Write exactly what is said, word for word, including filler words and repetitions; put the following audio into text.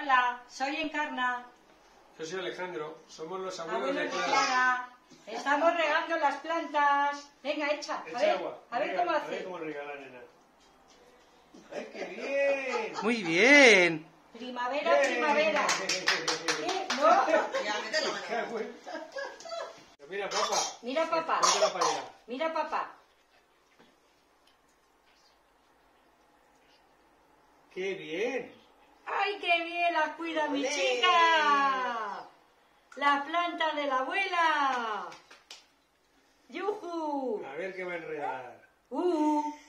Hola, soy Encarna. Yo soy Alejandro, somos los abuelos, Abuelos de de Clara. Clara. Estamos regando las plantas. Venga, echa. A Echa ver, agua. a ver Rega- cómo A ver hace. cómo riega la nena. ¡Ay, qué bien! Muy bien. Primavera, ¡Bien! primavera. ¿Qué? ¿No? Ya, mete la ¡Qué mano. bueno! Mira, papá. Mira, papá. Póntela para allá. Mira, papá. ¡Qué bien! ¡Ay, qué bien la cuida mi ¡Olé! chica! La planta de la abuela. ¡Yujú! A ver qué va a enredar. ¡Uh!